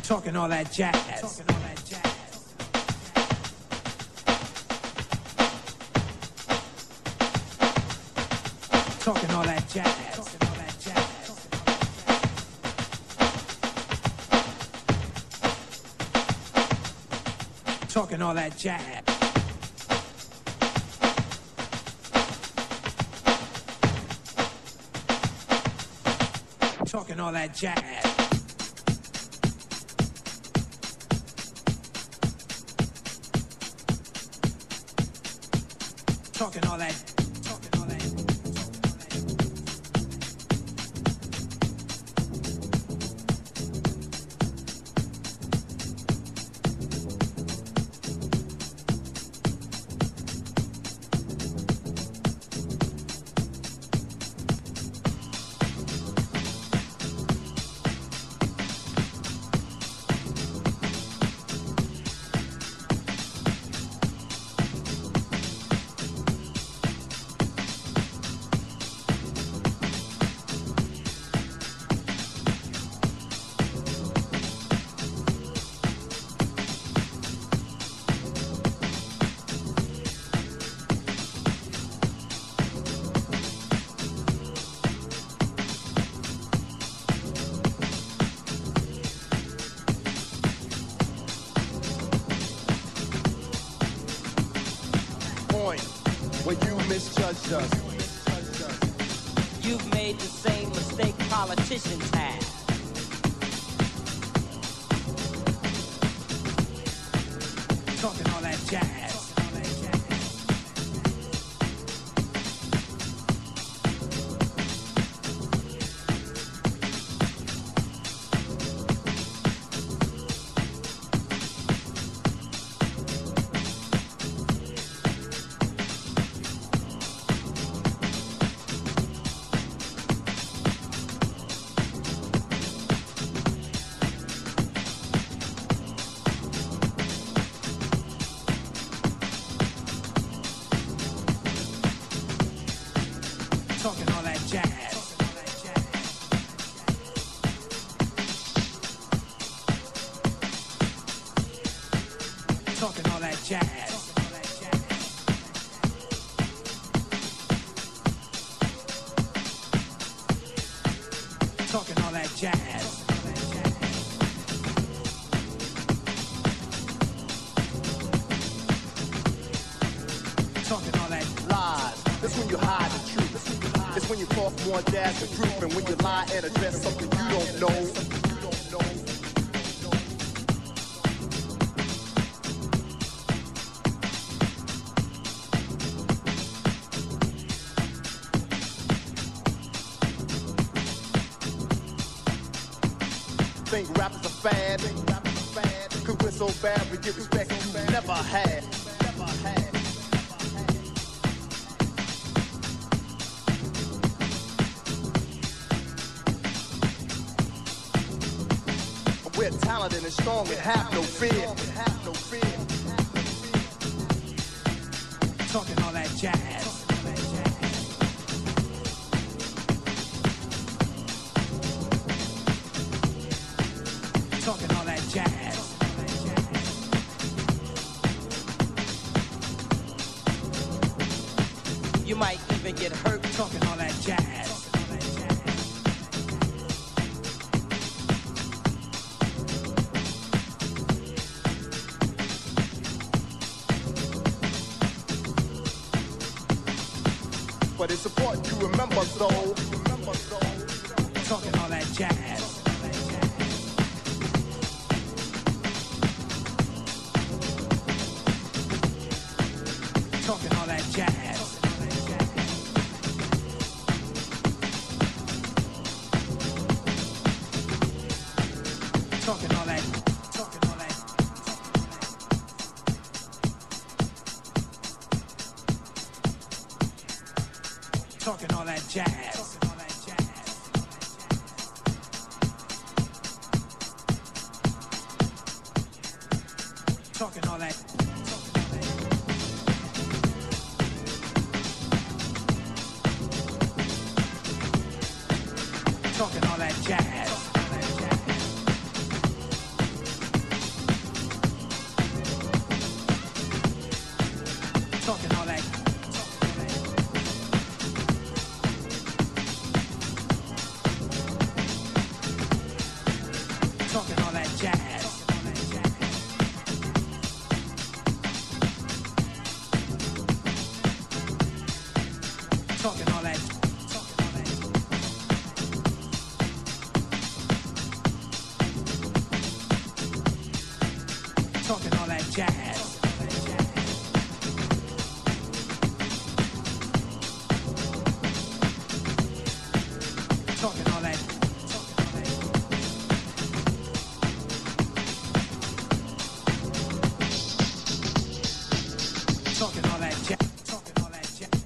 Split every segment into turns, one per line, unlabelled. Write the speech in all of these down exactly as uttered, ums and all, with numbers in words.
Talking all that jazz. Talking all that jazz. Talking all that jazz. Talking all that jazz. Talking all that jazz. Talking all that jazz. Talking all that. Talking all that.
When you misjudged us,
you've made the same mistake politicians have.
Talking all that jazz. Talking all that jazz. Talking all that jazz. Talking all that jazz. Talking all that
lies. That's when you hide the truth. It's when you talk more jazz than truth, and when you lie and address something you don't know. You don't know. Think rap is a fad. Cause we're so bad, we give respect you never had. Never had. We're talented and strong and have no fear. Have no fear.
Talking all that jazz. Talking all that jazz.
You might even get hurt.
Talking all that jazz.
But it's important to remember though.
Talking all that jazz. Talking all that jazz. Talking all that. Talking all that. Talking all that jazz. Talking all that. Talking all that jazz. jazz. Talking all that. Talking all that jazz. Talking all that jazz.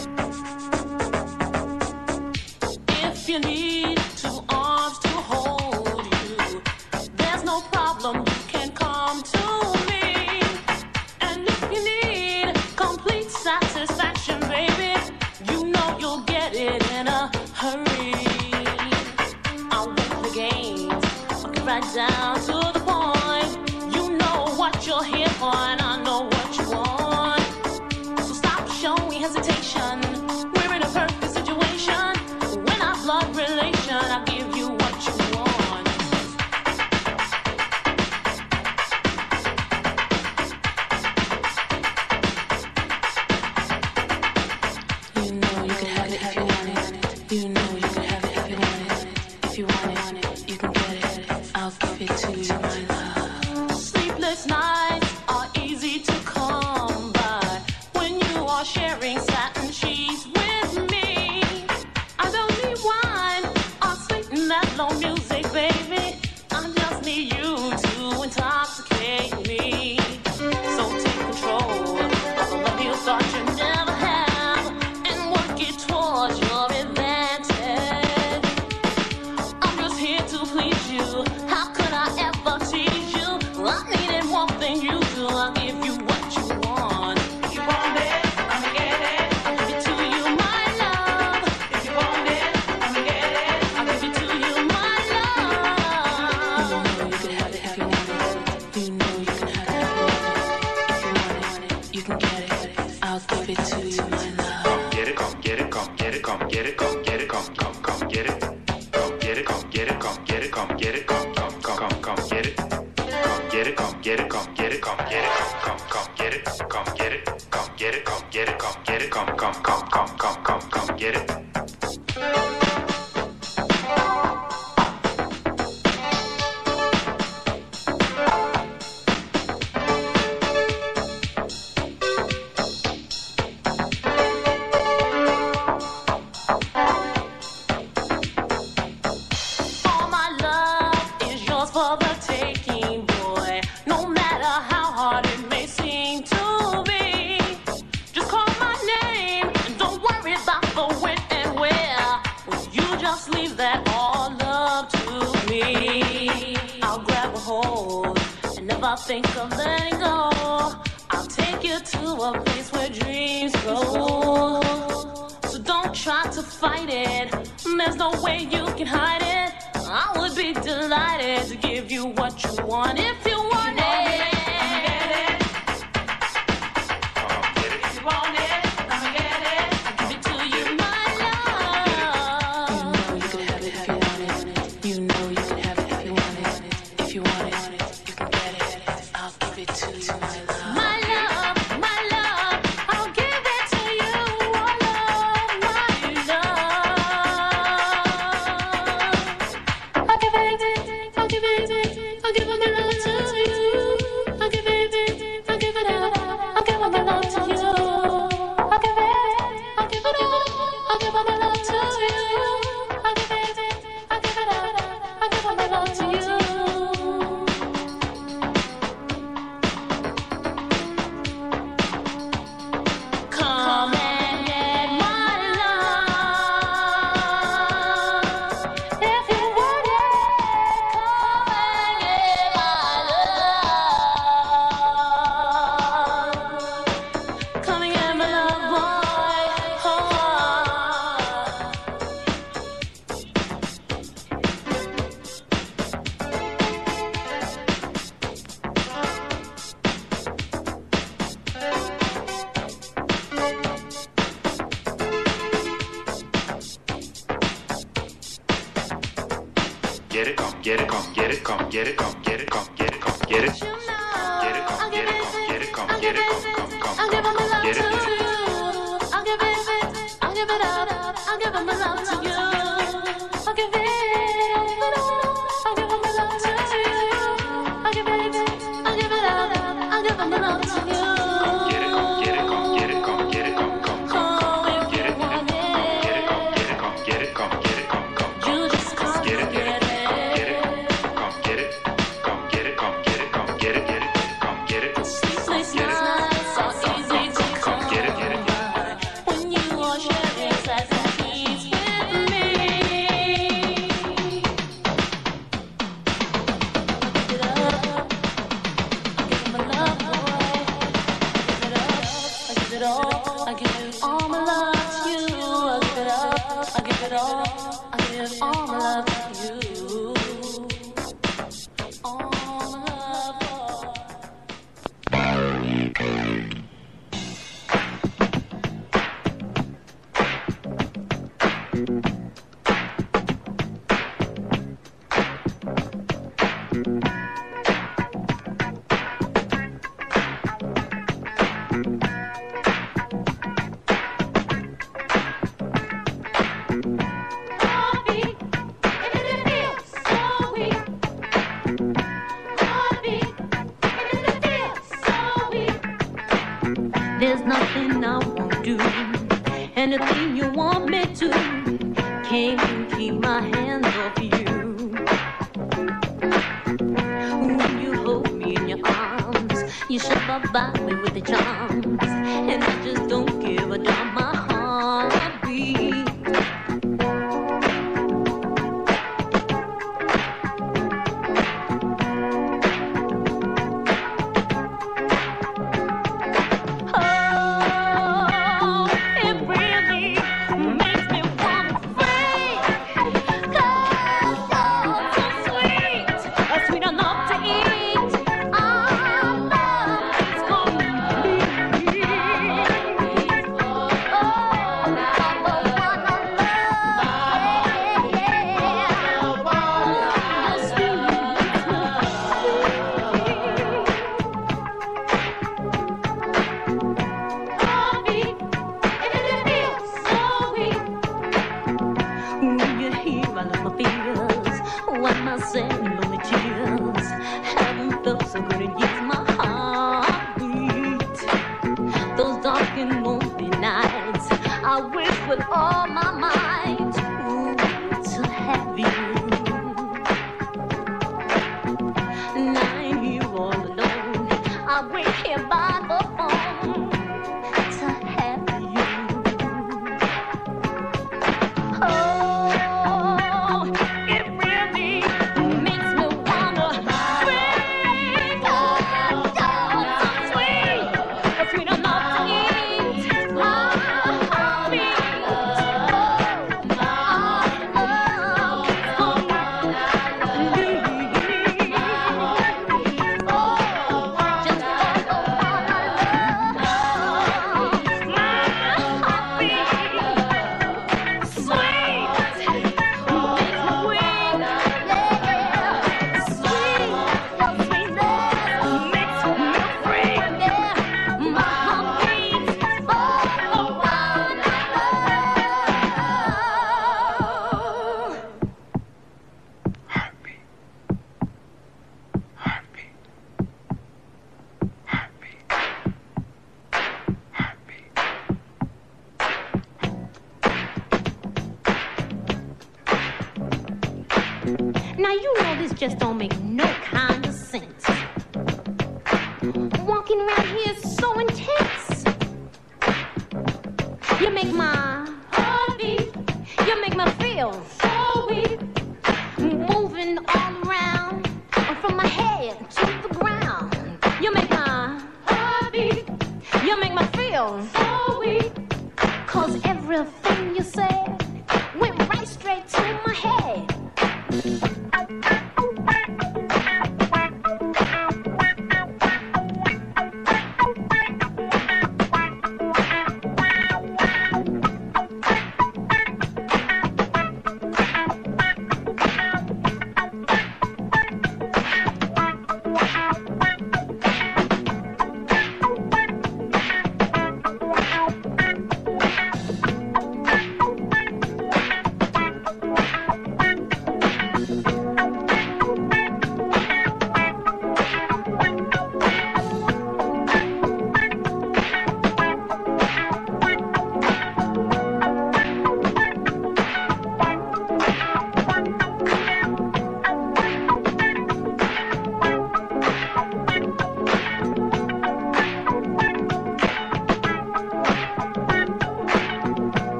you need two arms to hold. satisfaction, baby. You know you'll get it in a hurry. I'll win the games, I'll get right down to the point. You know what you're here for, and I know what you want. So stop showing hesitation. We're in a perfect situation. When our blood relation, I'll give you what you want. You know you can have it if you want it. You know you can have it if you want it. If you want it, you can get it. I'll give it to you, my love. Sleepless nights are easy to come by when you are sharing satin sheets with me. I don't need wine or sweeten that low music, baby. I just need you to intoxicate me. So take control of the love you thought you never have and work it towards your advantage. I'm just here to please you. How could I ever tease you? I needed more than you do. I'll give you what you want. If you want it, I'ma get it. I'll give it to you, my love. If you want it, I'ma get it. I'll give it to you, my love. You know you can have it if you want it. You know you can have it if you want it. If you want it, you can get it. I'll give it to you, my love.
Get it, come get it, come get it, come get it, come get it, come come come get it. Come get it, come get it, come get it, come get it, come come come come come get it. Come get it, come get it, come get it, come get it, come come come get it. Come get it, come get it, come get it, come get it, come come come come come come come get it.
All my love is yours for the taking, boy. No matter how hard it may seem to be. Just call my name and don't worry about the when and where. Will you just leave that all up to me? I'll grab a hold and never think of letting go. I'll take you to a place where dreams grow. So don't try to fight it. There's no way you can hide it. I would be delighted to give you what you want if you want it.
Come get it.
If you want it, I'ma get it. I'll give it to you, my love. You know you can have it if you want it. You know you can have it if you want it. If you want it, you can get it. I'll give it to you, my love. My love, my love, I'll give it to you, oh love, my love. I'll give it, I'll give it, I'll give my love to you. I'll give it, I'll give it out, I'll give my love to you. I'll give it, I'll give it all, I'll give my love to you. I'll give it, I'll give it out, I'll give my love to you. Come and get my love. If you want it, come and get my love. Come and get my love, boy. Oh.
Get it, come get it, come get it, come get it, come get it, come get it, come get it.
You know,
Get it, come
I'll
get
give
it, come get it, come
I'll
get
give
it, come come come
I'll give
come
my
come
love
get
to
it.
you. I'll give it, I'll give it out. I'll give my love to you. I'll give it, I'll give my love to you. I'll give it, I'll give it out. I'll give my love to you.
Get it, come get it, come get it, come get it, come come come come come get it. Come get it, come get it, come get it, come get it, come come come
You
come
just
come
come
get it.
get it.
Come get it, come get it, come get it, come get it, get it, come get it.
Sleepless nights are easy to come by when you are sharing satin sheets with me. I give all my love to you. I give it all, I give it all. I give all my love to you. All my love.
There's nothing I won't do, anything you want me to. Can't you keep my hands off you? When you hold me in your arms, you shove my body with the charms, and I just don't give a damn. My heartbeat. Now you know this just don't make no kind of sense. Walking around here is so intense. You make my heart beat. You make me feel so weak. Moving all around, from my head to the ground. You make my heart beat. You make me feel so weak. Cause everything you said went right straight to my head.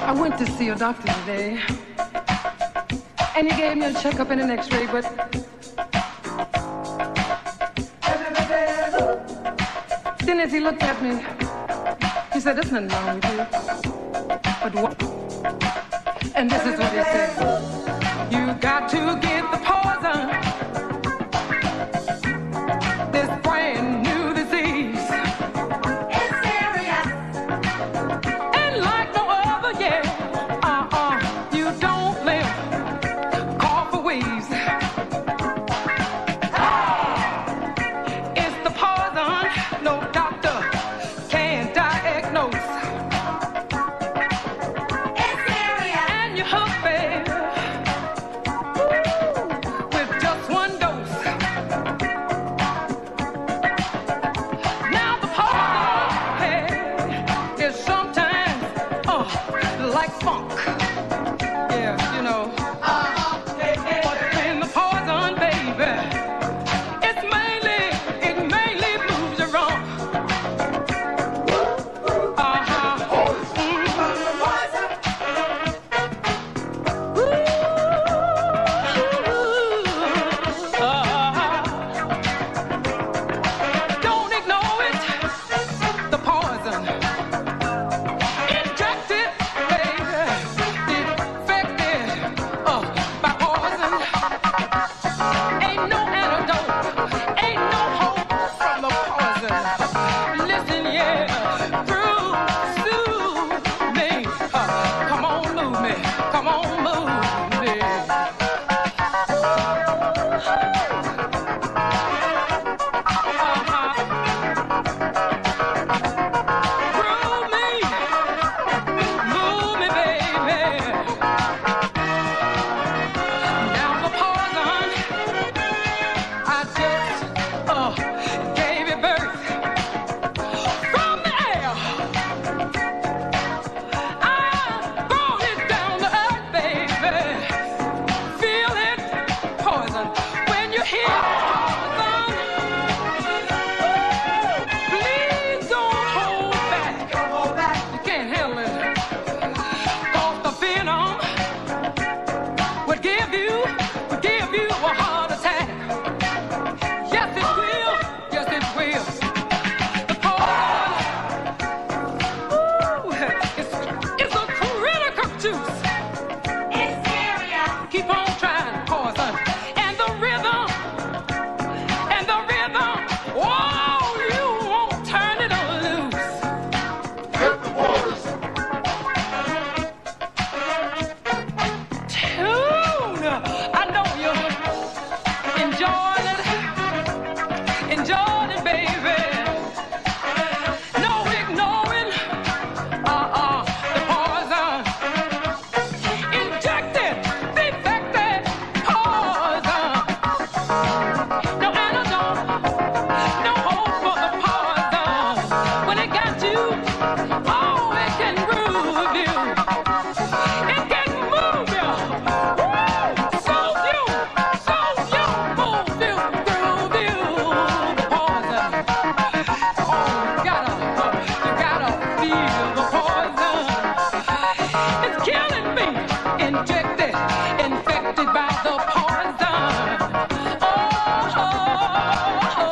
I went to see a doctor today, and he gave me a checkup and an x-ray, but then as he looked at me, he said, there's nothing wrong with you. But what? And this is what he said. You got to get the poison. This brand new disease. It's serious. And like no other, yeah. Uh-uh. You don't live. Call for wheeze. It's the poison. No doctor can diagnose. It's serious. And you're hooked, baby. With just one dose. Now the poison, hey, is sometimes uh, like funk. Yeah, you know. But in the poison, baby, it's mainly, it mainly moves you wrong. Uh-huh. Don't ignore it, the poison. Inject it, baby. Infected uh, by poison. Ain't no antidote, ain't no hope from the poison. Listen, yeah, through, soothe me. Uh, come on, move me, come on, move me. Uh-huh. Groove me, move me, baby. Now the poison, I just uh, gave it birth from the air. I brought it down to earth, baby. Feel it, poison. When you hear poison, please don't hold back. You can't handle it. 'Cause the venom would give you, would give you a heart attack. Yes, it will. Yes, it will. The poison, ooh, it's, it's a critical juice. It's serious. Keep on trying, poison. And the rhythm, and the rhythm, oh, you won't turn it on loose. Tune, I know you're enjoying it, enjoying it, baby. No ignoring, uh-uh, the poison. Injected, defected poison. No antidote, no hope for the poison. When it got you, oh, it can groove you. It can move you. Woo! Soothe you, soothe you, move you, groove you. The poison. Oh, you gotta, you gotta feel the poison. It's killing me. Injected, infected by the poison. Oh, oh, oh,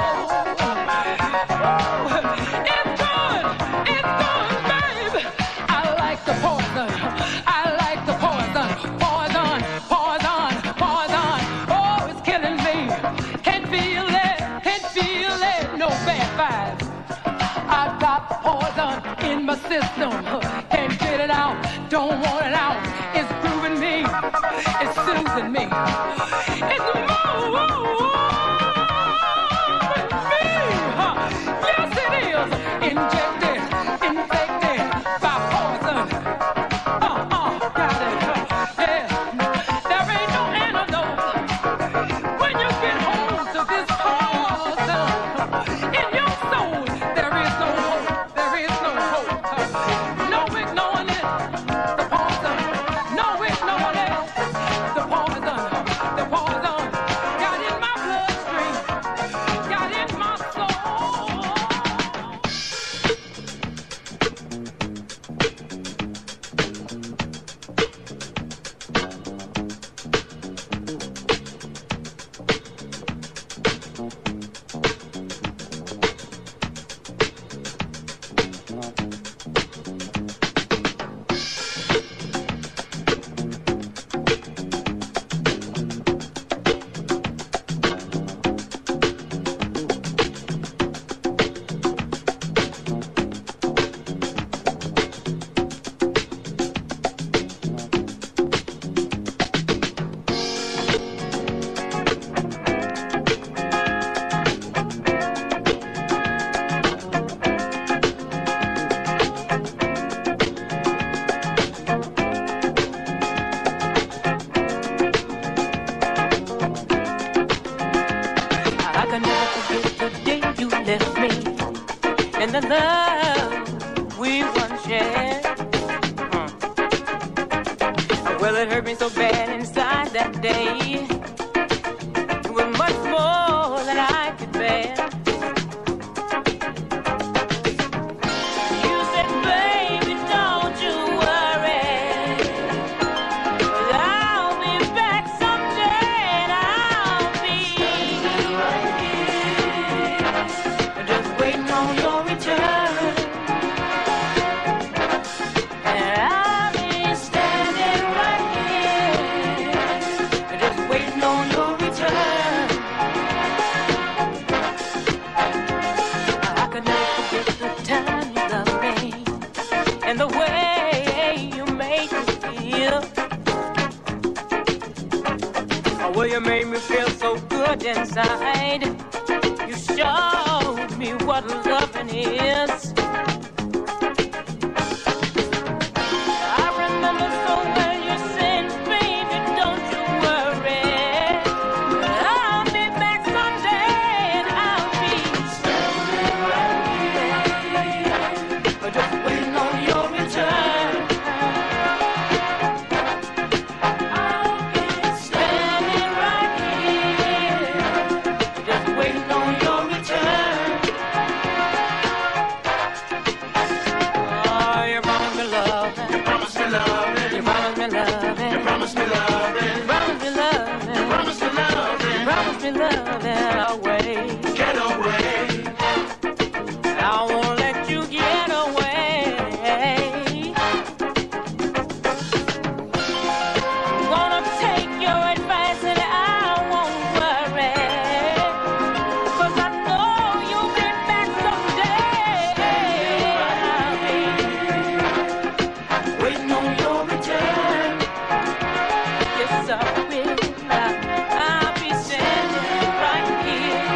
oh. It's good, it's good, babe. I like the poison. I like the poison. Poison, poison, poison. Oh, it's killing me. Can't feel it, can't feel it. No bad vibes. I got poison in my system. Can't get it out, don't want it out. It's grooving me, it's soothing me. It's moving me. Huh? Yes, it is. Injected, infected by poison. Uh, uh, got it. Yeah. There ain't no antidote when you get hold of this poison. In your soul, there is no hope. There is no hope. No ignoring it. The poison. No ignoring it. The poison. The poison. the love we once shared. Hmm. Well, it hurt me so bad inside that day. It was much more than I could bear. You said, baby, don't you worry. I'll be back someday, and I'll be right here, just waiting on your return. And I'll be standing right here, just waiting on your return. I could never forget the time you loved me and the way you made me feel. Oh, well, you made me feel so good inside. You showed me what loving is. I remember so well you said, baby, don't you worry. I'll be back someday, and I'll be standing right here, just waiting on your return. I'll be standing right here, just waiting on your return. Oh, you promised me love. You promised me love. You promised me love. You promised me love. You promised me love. You promised me love. You promised me love. Away. Get away. I won't let you get away. I'm gonna take your advice and I won't worry. 'Cause I know you'll be back someday. I'll be waiting on your return. Yes, I will. I'll be standing right here,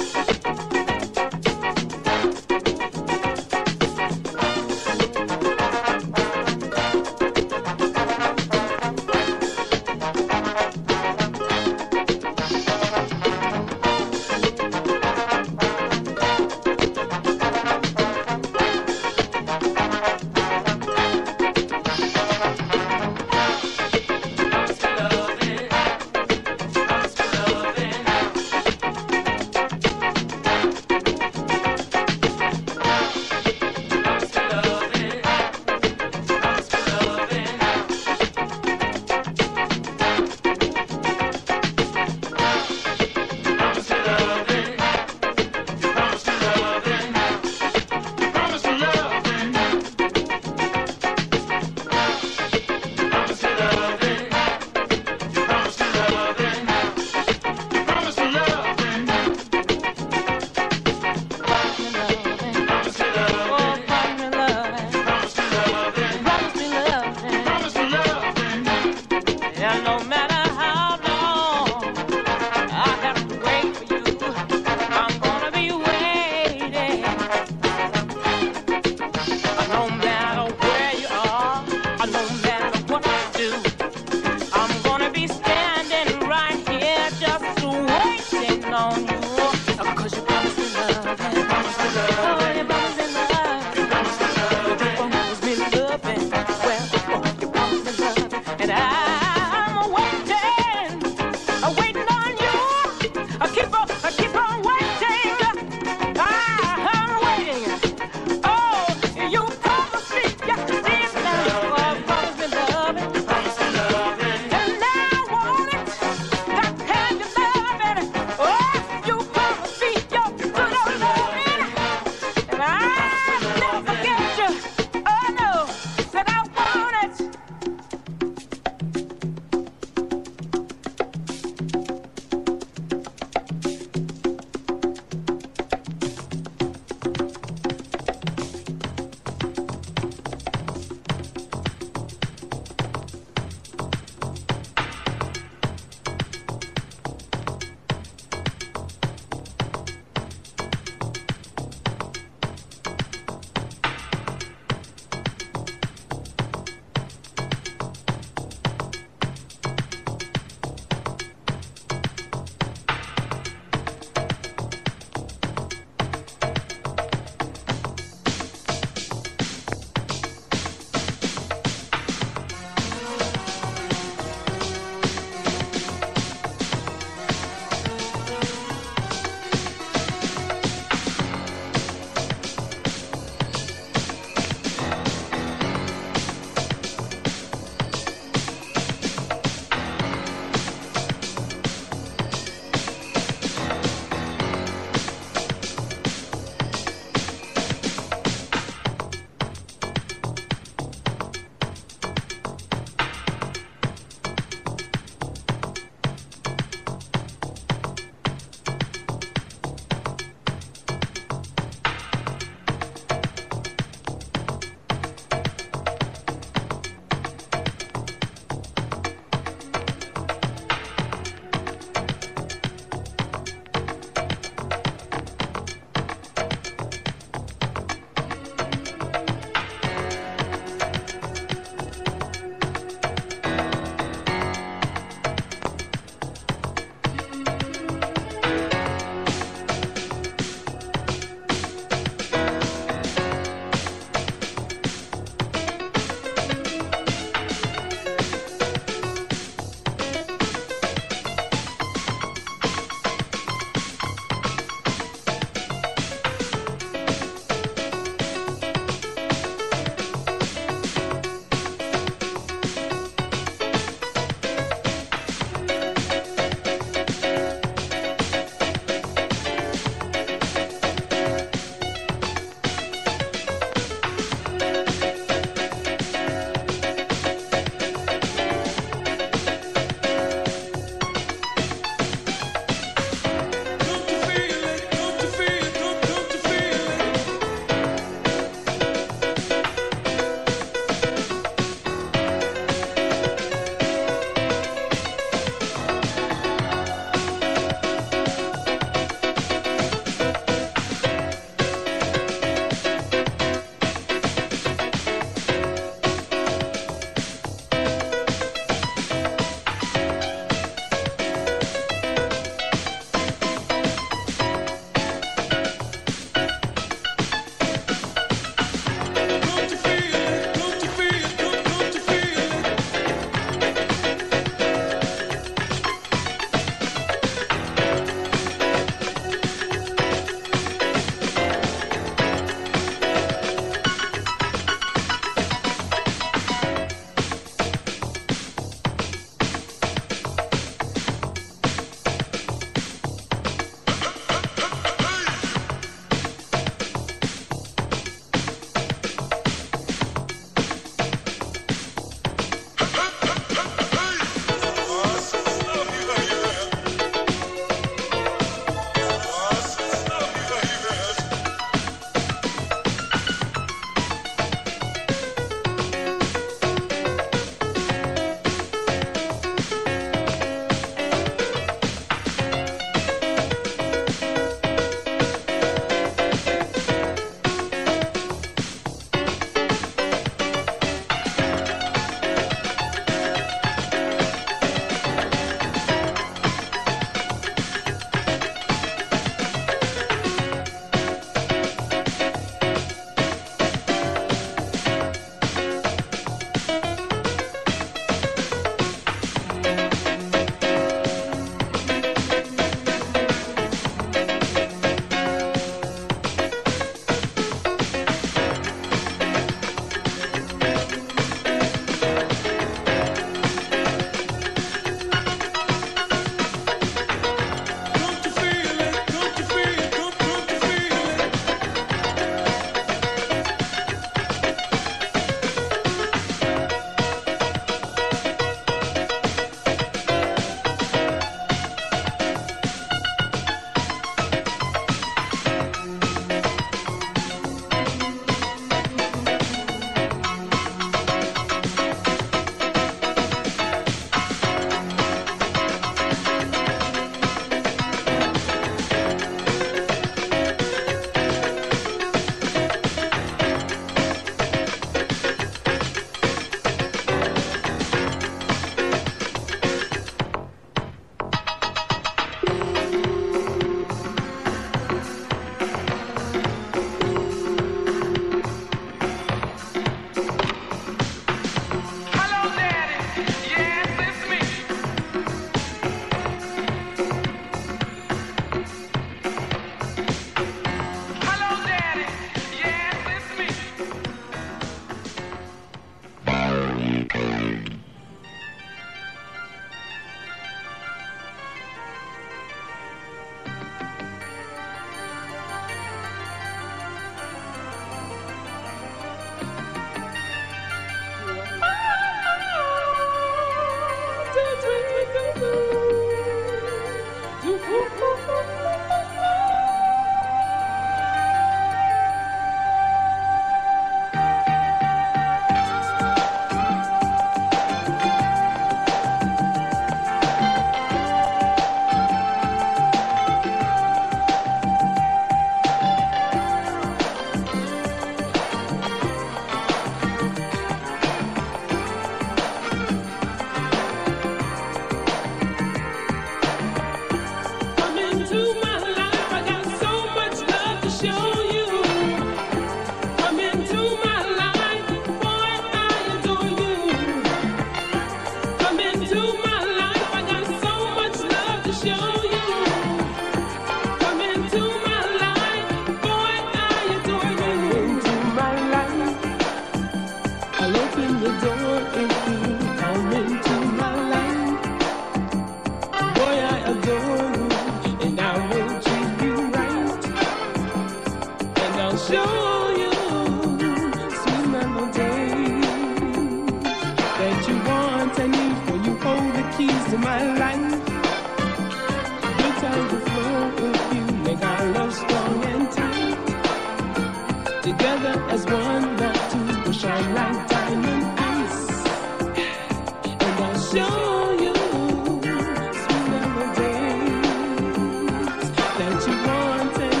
show you sweet melodies that you want and need, for you hold the keys to my life. Good times will flow if you make our love strong and tight. Together as one, not two, will shine like diamond ice. And I'll show you sweet melodies that you want and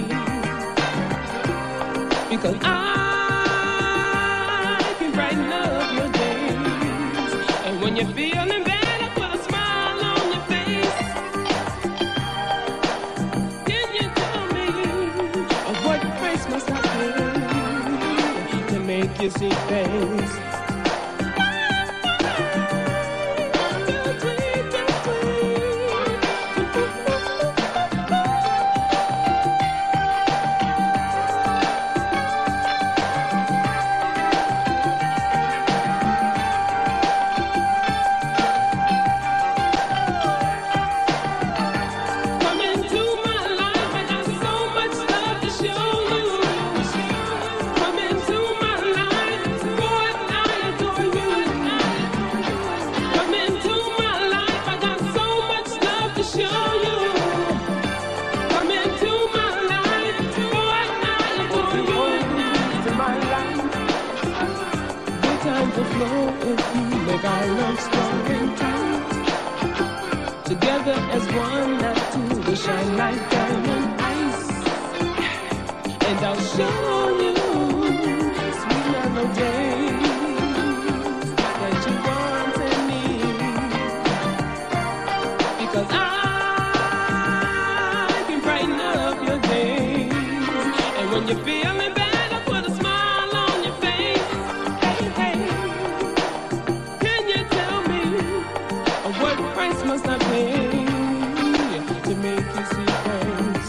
need, because I can brighten up your days. And when you're feeling bad, I put a smile on your face. Can you tell me of what price must I pay to make you see things? Come into my life, I got so much love to show you. Come into my life, boy, I adore you. Come into my life, I got so much love to show you. Come into my life, boy, I adore you. To my life, good times will flow if you make our love strong and tight. Together as one, not two, we shine like diamond ice. And I'll show you sweet melodies that you want and need, because I can brighten up your days. And when you're feeling bad, I put a smile on your face. Hey, hey, can you tell me of what price must I pay to make you see things?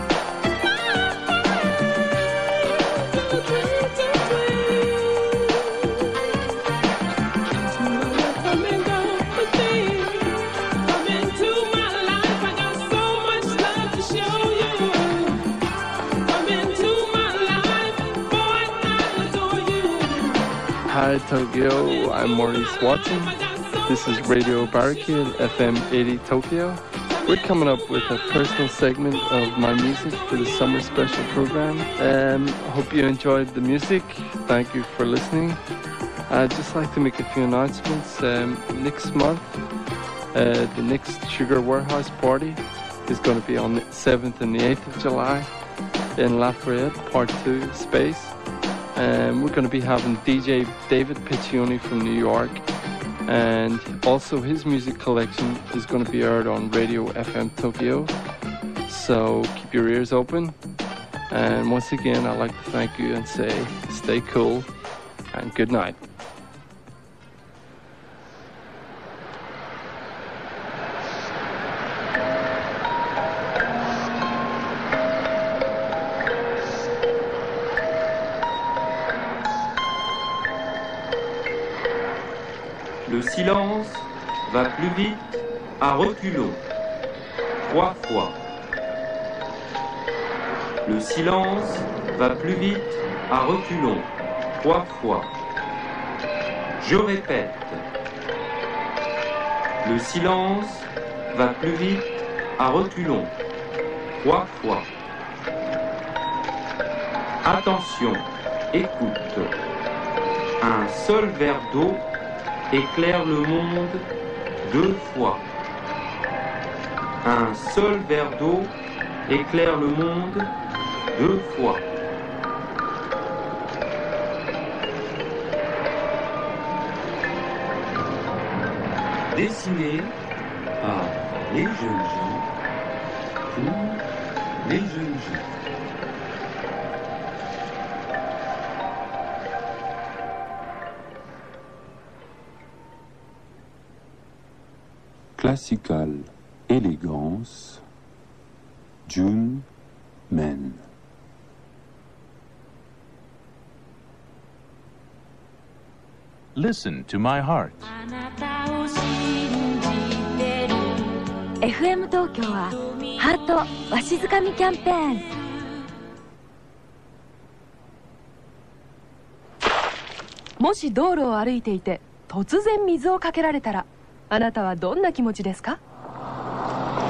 Come and go with me. Come into my life, I got so much love to show you. Come into my life, boy, I adore you.
Hi Tokyo, I'm Maurice Watson. This is Radio Barricade, F M eighty Tokyo. We're coming up with a personal segment of my music for the summer special program. Um, I hope you enjoyed the music. Thank you for listening. I'd just like to make a few announcements. Um, next month, uh, the next Sugar Warehouse party is going to be on the seventh and the eighth of July in Lafayette, Part two Space. Um, we're going to be having D J David Piccioni from New York, and also his music collection is going to be aired on Radio F M Tokyo. So keep your ears open. And once again, I'd like to thank you and say stay cool and good night.
Le silence va plus vite à reculons, trois fois. Le silence va plus vite à reculons, trois fois. Je répète. Le silence va plus vite à reculons, trois fois. Attention, écoute. Un seul verre d'eau éclaire le monde deux fois. Un seul verre d'eau éclaire le monde deux fois. Dessiné par les jeunes gens pour les jeunes gens.
Classical élégance, June Men.
Listen to my heart.
エフエム 東京はハートわしづかみキャンペーン。
もし道路を歩いていて突然水をかけられたら、あなたはどんな気持ちですか？